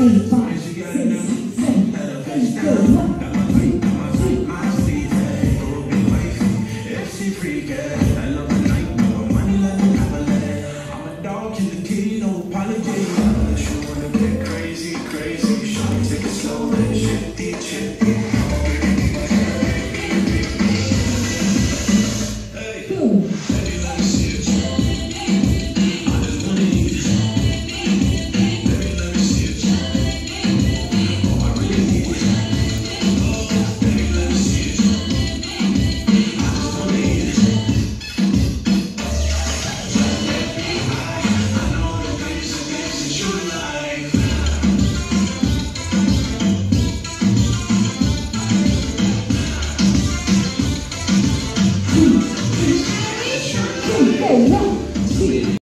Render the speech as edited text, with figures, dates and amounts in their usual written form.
8, 5, 6, 7, 8, 1. I love the night, no money, let me have a leg. I'm a dog in the key, no apology. Unless you wanna get crazy, crazy. Show me take it slow and shifty, shifty. Hey, baby, let me see it. I just wanna eat it. Baby, let me see it. Oh, I really need it. Oh, baby, let me see it. I just wanna eat it. Hey,